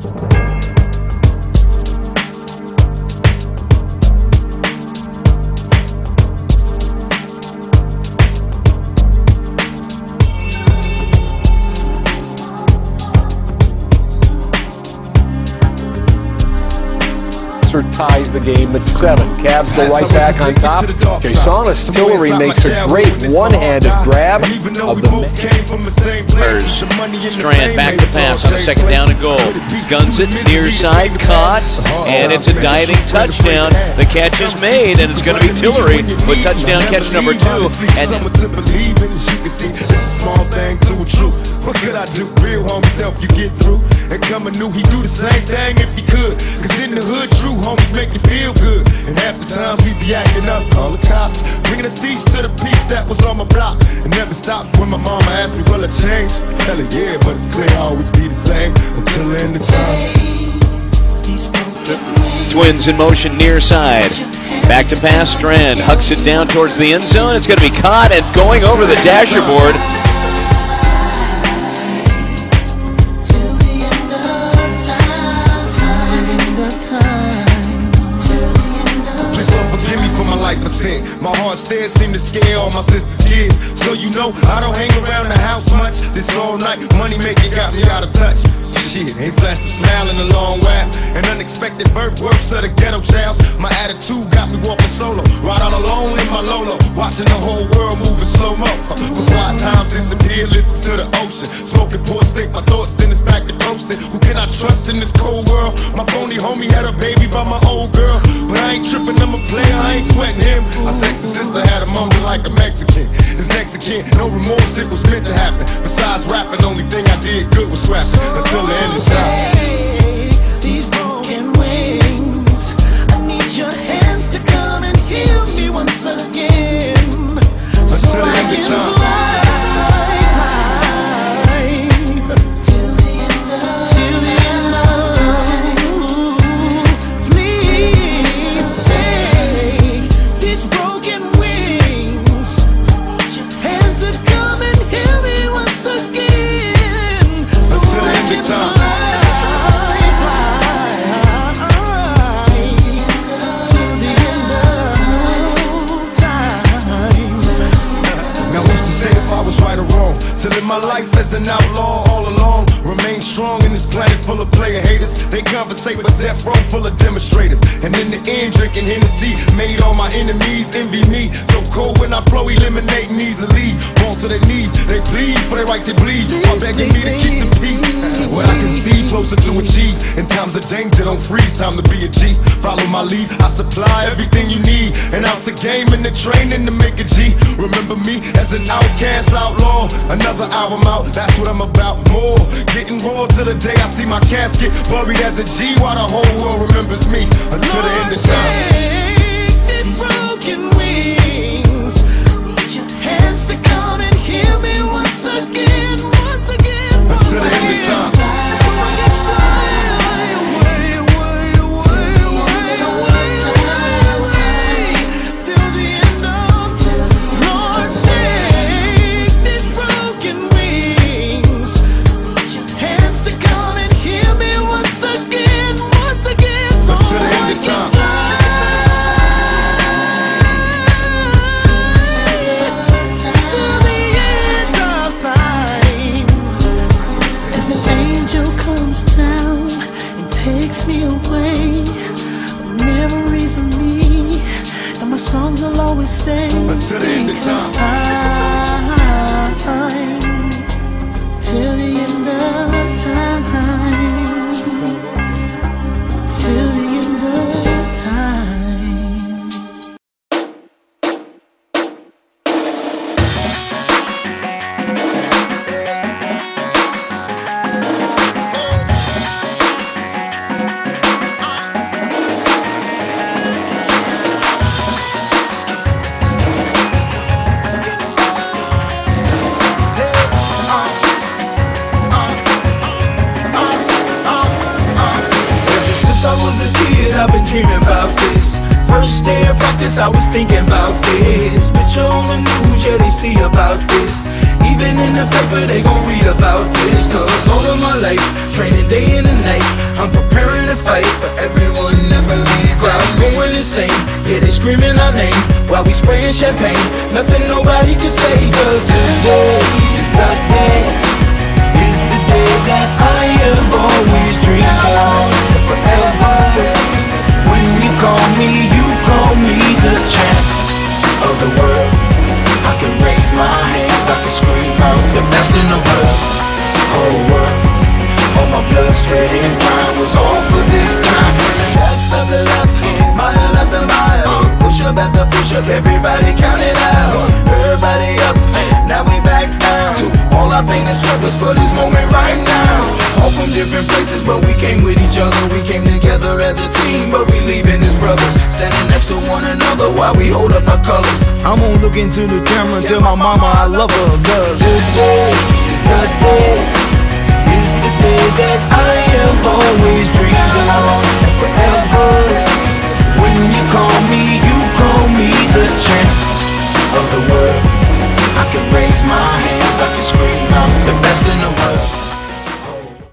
Ties the game at 7. Cavs go right back on top. Jaysonis Tillery makes a great one-handed grab of the Strand back to pass on the second down and goal. Guns it near side, caught, and it's a diving touchdown. The catch is made, and it's going to be Tillery with touchdown catch number 2. And small thing to a truth. What could I do? Real homies help you get through. And coming new, he do the same thing if he could. Cause in the hood, true homies make you feel good. And half the times we be acting up, call the cops. Bringing a cease to the peace that was on my block. It never stops when my mama asks me, will I change? Tell her, yeah, but it's clear I'll always be the same until the end of time. Twins in motion near side. Back to pass, Strand hucks it down towards the end zone. It's going to be caught and going over the dasher board. My heart stares seem to scare all my sister's kids. So you know I don't hang around the house much. This all night money making got me out of touch. Shit, ain't flashed a smile in a long while. An unexpected birth, worse of the ghetto childs. My attitude got me walking solo, right out alone in my Lolo, watching the whole world move in slow-mo. For quiet times disappear, listen to the ocean. Smoking ports, think my thoughts, then it's back to coasting. Who can I trust in this cold world? My phony homie had a baby by my old girl, but I ain't tripping, I'm a player, I ain't sweating him. My sexy sister had a moment like a Mexican. This Mexican, no remorse, it was meant to happen. Besides rapping, only thing I did good was scrapping until the end of time. These broken wings, I need your hands to come and heal me once again. So until the end of time. To live my life as an outlaw all along. Remain strong in this planet full of player haters. They conversate with death row full of demonstrators. And in the end, drinking Hennessy made all my enemies envy me. So cold when I flow, eliminating easily. Fall to their knees, they bleed for their right to bleed. While begging me to keep the peace. What I can see, closer to achieve. In times of danger, don't freeze, time to be a G. Follow my lead, I supply everything you need. And out to game in the training to make a G. Remember me as an outcast outlaw. Another album out, that's what I'm about. More, getting raw to the day I see my casket buried as a G, while the whole world remembers me until the end of time. These broken wings, need your hands to come and heal me once again, once again, until the end of time. Me away, memories of me, and my songs will always stay until the end of time. Till the end of time, till the end of time. I've been dreaming about this. First day of practice, I was thinking about this. Picture on the news, yeah, they see about this. Even in the paper they gon' read about this. Cause all of my life, training day and night, I'm preparing to fight for everyone that believe. Crowds going insane, yeah, they screaming our name while we spraying champagne. Nothing nobody can say. Cause today is the day, is the day that I have always dreamed of. Forever, when you call me the champ of the world. I can raise my hands, I can scream out the best in the world. Whole world, all my blood, sweat and grind was all for this time. Lap after lap, mile after mile, push up after push up, everybody count it out. Everybody up, now we back down. All our pain and sweat was for this moment right now. All from different places, but we came with each other. We came together as a team, but we leaving as brothers. Standing next to one another while we hold up our colors. I'm gonna look into the camera and tell my mama I love her. Cause today is the day, is the day that I have always dreamed of. And forever, when you call me the champ of the world. I can raise my hands, I can scream